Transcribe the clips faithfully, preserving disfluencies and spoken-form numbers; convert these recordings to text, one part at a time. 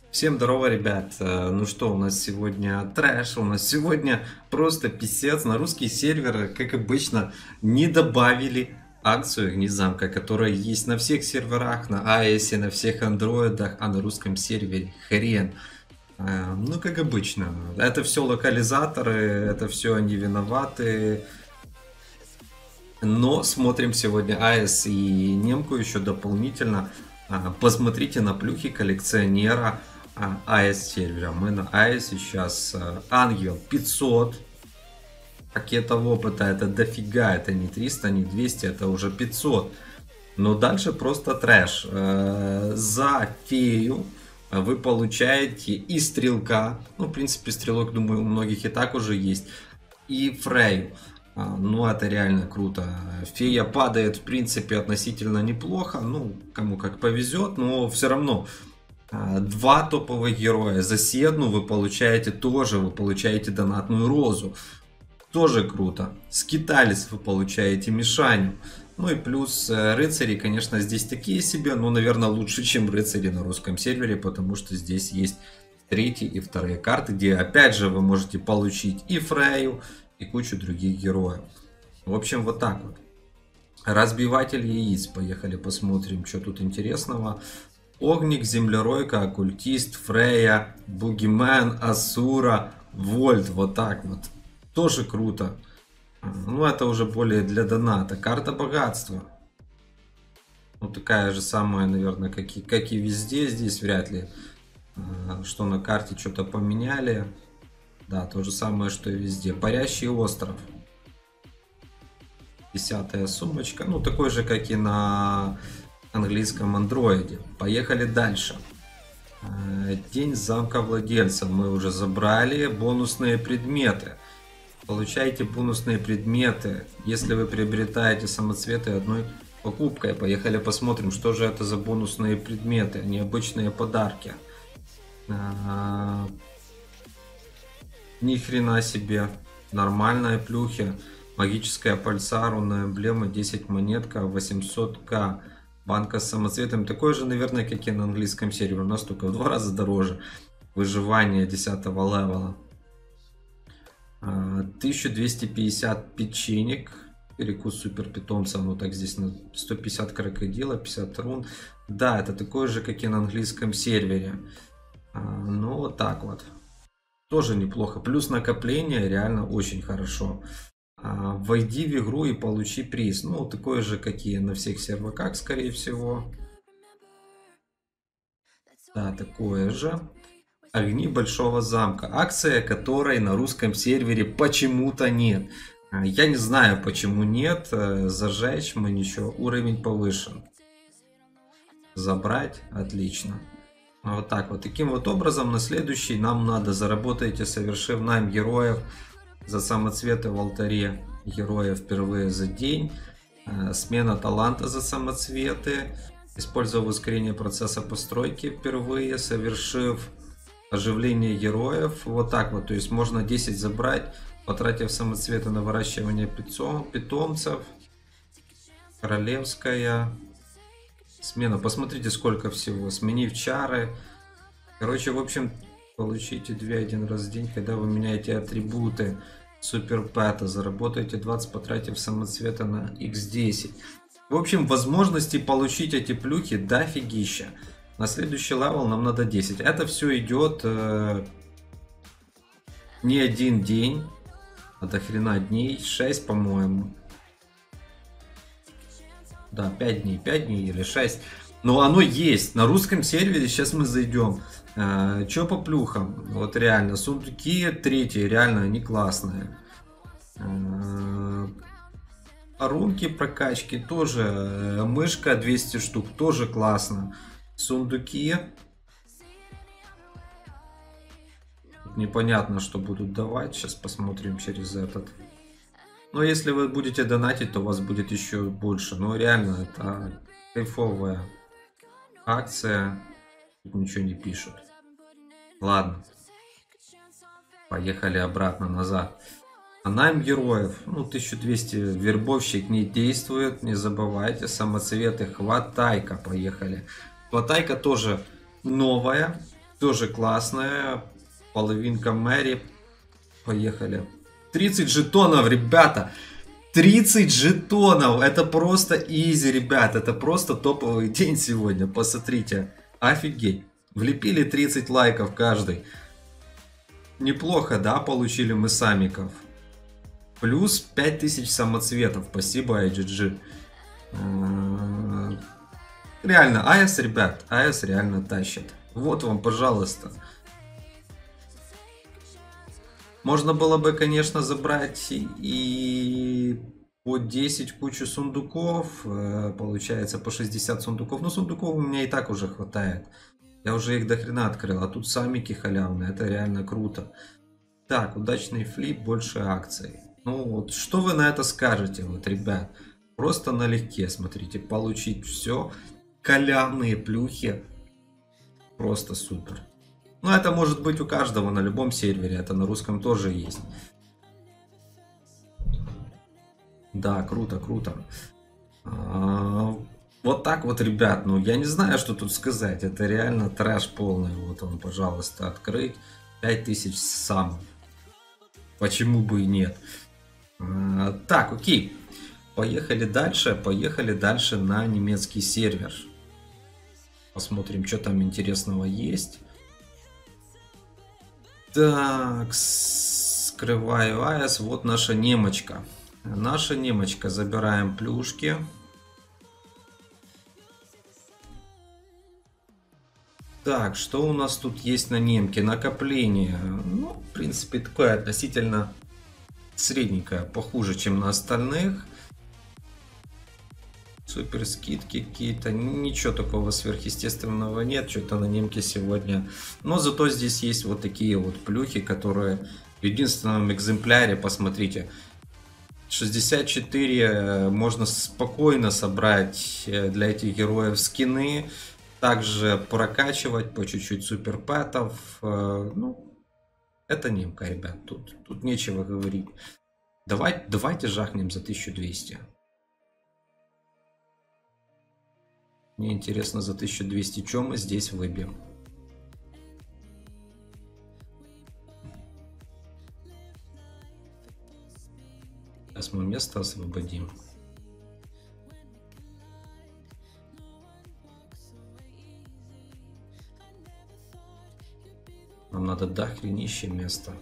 Всем здорово, ребят. Э, Ну что, у нас сегодня трэш, у нас сегодня просто писец. На русские серверы, как обычно, не добавили акцию Огни Замка, которая есть на всех серверах, на iOS, на всех андроидах, а на русском сервере хрен. Э, Ну, как обычно, это все локализаторы, это все они виноваты. Но смотрим сегодня iOS и немку еще дополнительно. А, Посмотрите на плюхи коллекционера а, iOS сервера. Мы на iOS сейчас а, Ангел пятьсот пакетов опыта. Это дофига, это не триста, не двести, это уже пятьсот. Но дальше просто трэш. Э, За фею вы получаете и стрелка. Ну, в принципе, стрелок, думаю, у многих и так уже есть. И Фрей. А, Ну, это реально круто. Фея падает, в принципе, относительно неплохо. Ну, кому как повезет, но все равно. а, Два топовых героя. За Седну вы получаете тоже, вы получаете донатную розу. Тоже круто. Скиталис вы получаете Мишаню. Ну и плюс э, рыцари, конечно, здесь такие себе, но, наверное, лучше, чем рыцари на русском сервере, потому что здесь есть третьи и вторые карты, где, опять же, вы можете получить и Фрею, и кучу других героев. В общем, вот так вот. Разбиватель яиц. Поехали посмотрим, что тут интересного. Огник, Землеройка, Оккультист, Фрея, Бугимен, Асура, Вольт. Вот так вот. Тоже круто. Ну, это уже более для доната. Карта богатства. Ну, такая же самая, наверное, как и, как и везде. Здесь вряд ли, а, что на карте что-то поменяли. Да, то же самое, что и везде. Парящий остров. Десятая сумочка. Ну, такой же, как и на английском андроиде. Поехали дальше. Э, День замка владельца. Мы уже забрали. Бонусные предметы. Получаете бонусные предметы, если вы приобретаете самоцветы одной покупкой. Поехали посмотрим, что же это за бонусные предметы. Необычные подарки. А, Ни хрена себе. Нормальные плюхи. Магическая пальца, рунная эмблема, десять монетка, восемьсот ка. Банка с самоцветом. Такой же, наверное, как и на английском сервере. У нас только в два раза дороже. Выживание десятого левела. тысяча двести пятьдесят печенек. Перекус супер питомца. Ну так здесь на сто пятьдесят крокодила, пятьдесят рун. Да, это такое же, как и на английском сервере. Ну вот так вот. Тоже неплохо. Плюс накопление реально очень хорошо. Войди в игру и получи приз. Ну, такое же, как и на всех серваках, скорее всего. Да, такое же. Огни Большого Замка. Акция, которой на русском сервере почему-то нет. Я не знаю, почему нет. Зажечь мы ничего. Уровень повышен. Забрать. Отлично. Вот так вот. Таким вот образом, на следующий нам надо заработаете, совершив найм героев за самоцветы в алтаре героя впервые за день. Смена таланта за самоцветы. Используя ускорение процесса постройки впервые, совершив оживление героев. Вот так вот. То есть можно десять забрать, потратив самоцветы на выращивание питомцев. Королевская. Смена. Посмотрите, сколько всего. Сменив чары. Короче, в общем, получите две один раз в день, когда вы меняете атрибуты супер пэта. Заработаете двадцать, потратив самоцвета на икс десять. В общем, возможности получить эти плюхи дофигища. На следующий левел нам надо десять. Это все идет э, не один день, а до хрена дней. шесть, по-моему. Да, пять дней, пять дней или шесть. Но оно есть. На русском сервере сейчас мы зайдем. Э, Че по плюхам? Вот реально. Сундуки третьи, реально они классные. Э, Рунки прокачки тоже. э, Мышка двести штук тоже классно. Сундуки. Непонятно, что будут давать. Сейчас посмотрим через этот. Но если вы будете донатить, то у вас будет еще больше. Но реально, это кайфовая акция. Тут ничего не пишут. Ладно. Поехали обратно назад. А найм героев. Ну, тысяча двести вербовщик не действует. Не забывайте. Самоцветы. Хватайка. Поехали. Хватайка тоже новая. Тоже классная. Половинка Мэри. Поехали. тридцать жетонов, ребята. тридцать жетонов. Это просто изи, ребят. Это просто топовый день сегодня. Посмотрите. Офигеть. Влепили тридцать лайков каждый. Неплохо, да, получили мы самиков. Плюс пять тысяч самоцветов. Спасибо, ай джи джи. Реально, эй эс, ребят, эй эс реально тащит. Вот вам, пожалуйста. Можно было бы, конечно, забрать и по десять кучу сундуков. Получается, по шестьдесят сундуков. Но сундуков у меня и так уже хватает. Я уже их до хрена открыл. А тут самики халявные. Это реально круто. Так, удачный флип, больше акций. Ну вот, что вы на это скажете, вот, ребят? Просто налегке, смотрите, получить все. Халявные плюхи. Просто супер. Ну, это может быть у каждого на любом сервере. Это на русском тоже есть. Да, круто, круто. А, вот так вот, ребят. Ну, я не знаю, что тут сказать. Это реально трэш полный. Вот он, пожалуйста, открыть. пять тысяч сам. Почему бы и нет? А, так, окей. Поехали дальше. Поехали дальше на немецкий сервер. Посмотрим, что там интересного есть. Так, скрываю эй эс. Вот наша немочка. Наша немочка. Забираем плюшки. Так, что у нас тут есть на немке? Накопление. Ну, в принципе, такое относительно средненькое. Похуже, чем на остальных. Супер скидки какие-то. Ничего такого сверхъестественного нет. Что-то на немке сегодня. Но зато здесь есть вот такие вот плюхи, которые в единственном экземпляре, посмотрите. шестьдесят четыре можно спокойно собрать для этих героев скины. Также прокачивать по чуть-чуть суперпэтов. Ну, это немка, ребят. Тут, тут нечего говорить. Давай, давайте жахнем за тысячу двести. Мне интересно, за тысячу двести что мы здесь выбьем. Сейчас мы место освободим. Нам надо дохренище место.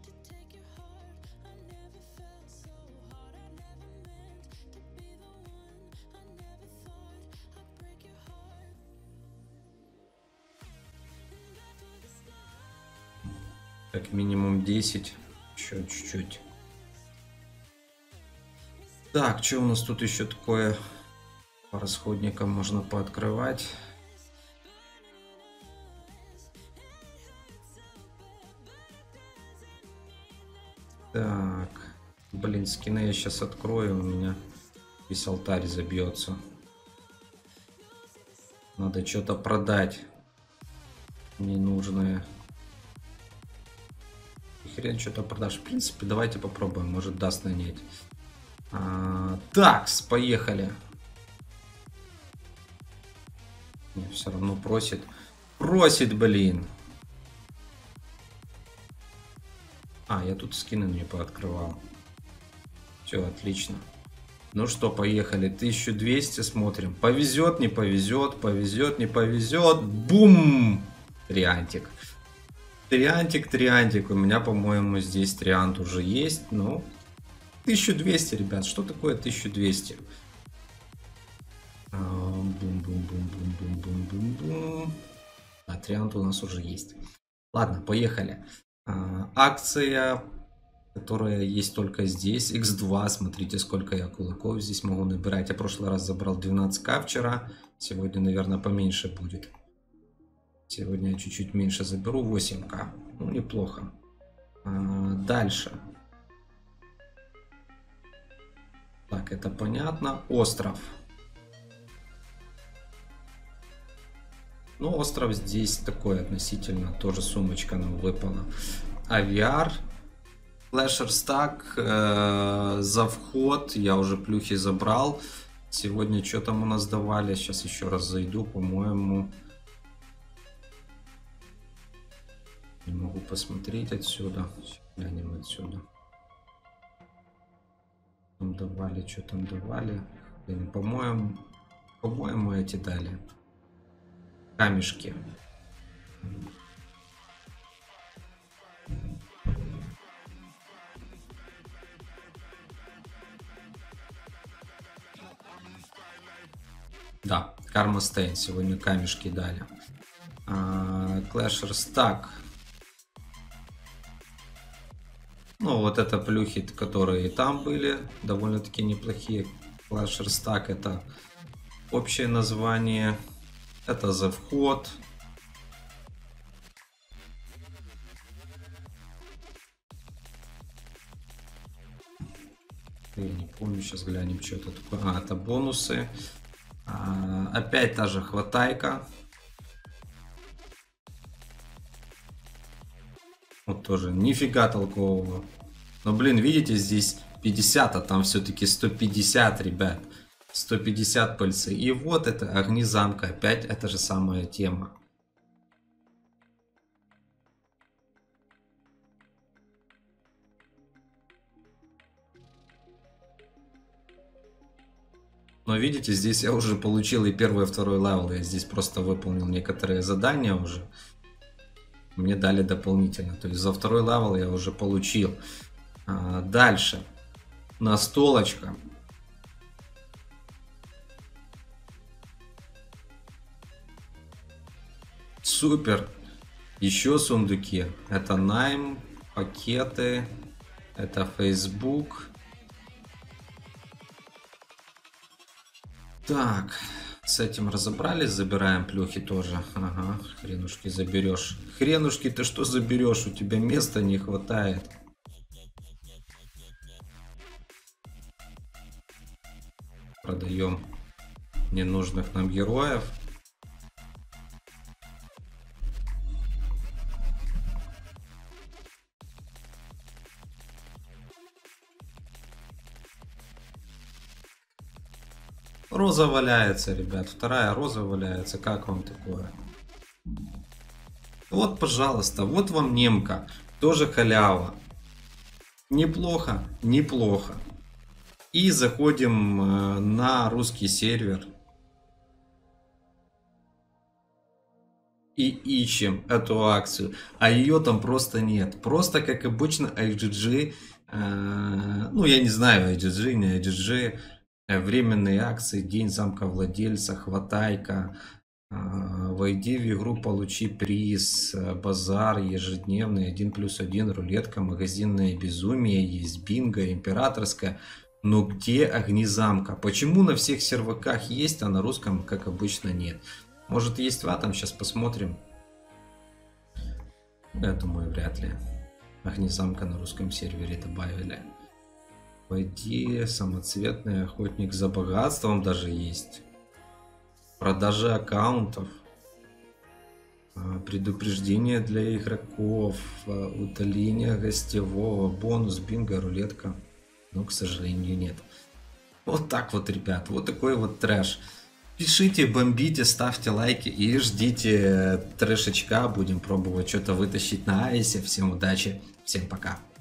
Как минимум десять. Еще чуть-чуть. Так, что у нас тут еще такое? По расходникам можно пооткрывать. Так. Блин, скины я сейчас открою. У меня весь алтарь забьется. Надо что-то продать. Ненужное. Хрен что-то продашь. В принципе, давайте попробуем. Может, даст нанять. А, такс, поехали. Не, все равно просит. Просит, блин. А, я тут скины не пооткрывал. Все, отлично. Ну что, поехали. тысячу двести смотрим. Повезет, не повезет. Повезет, не повезет. Бум! Триантик. Триантик, триантик. У меня, по-моему, здесь триант уже есть. Ну, тысяча двести, ребят. Что такое тысяча двести? Бум-бум-бум-бум-бум-бум-бум. А, триант у нас уже есть. Ладно, поехали. А, акция, которая есть только здесь. икс два. Смотрите, сколько я кулаков здесь могу набирать. Я в прошлый раз забрал двенадцать ка вчера. Сегодня, наверное, поменьше будет. Сегодня я чуть-чуть меньше заберу. восемь ка. Ну, неплохо. А, дальше. Так, это понятно. Остров. Ну, остров здесь такой относительно. Тоже сумочка нам выпала. Авиар. Флешер стак. Э, за вход. Я уже плюхи забрал. Сегодня что там у нас давали? Сейчас еще раз зайду. По-моему... Не могу посмотреть отсюда. Глянем отсюда. Там давали, что там давали. По-моему, по-моему, эти дали. Камешки. Да, Karma Stain сегодня камешки дали. Clasher Stack. Ну, вот это плюхи, которые и там были, довольно-таки неплохие. Clasher Stack — это общее название. Это за вход. Я не помню, сейчас глянем, что это такое. А, это бонусы. А, опять та же хватайка. Вот тоже нифига толкового. Но, блин, видите, здесь пятьдесят, а там все-таки сто пятьдесят, ребят. сто пятьдесят пыльцы. И вот это огни замка. Опять эта же самая тема. Но видите, здесь я уже получил и первый, и второй левел. Я здесь просто выполнил некоторые задания уже. Мне дали дополнительно. То есть за второй левел я уже получил. А, дальше. Настолочка. Супер. Еще сундуки. Это найм, пакеты. Это Facebook. Так, с этим разобрались, забираем плюхи тоже. Ага, хренушки заберешь. Хренушки, ты что заберешь? У тебя места не хватает. Продаем ненужных нам героев. Роза валяется, ребят. Вторая роза валяется. Как вам такое? Вот, пожалуйста. Вот вам немка. Тоже халява. Неплохо. Неплохо. И заходим на русский сервер. И ищем эту акцию. А ее там просто нет. Просто, как обычно, ай джи джи. Э, ну, я не знаю, ай джи джи, не ай джи джи. Временные акции, день замка владельца, хватайка, войди в игру, получи приз, базар ежедневный, один плюс один, рулетка, магазинное безумие, есть бинго, императорская. Но где огни замка? Почему на всех серваках есть, а на русском, как обычно, нет? Может, есть в этом? Сейчас посмотрим. Я думаю, вряд ли. Огни замка на русском сервере добавили. Пойди, самоцветный охотник за богатством даже есть. Продажа аккаунтов. Предупреждение для игроков. Удаление гостевого. Бонус, бинго, рулетка. Но, к сожалению, нет. Вот так вот, ребят. Вот такой вот трэш. Пишите, бомбите, ставьте лайки и ждите трэшечка. Будем пробовать что-то вытащить на айсе. Всем удачи, всем пока.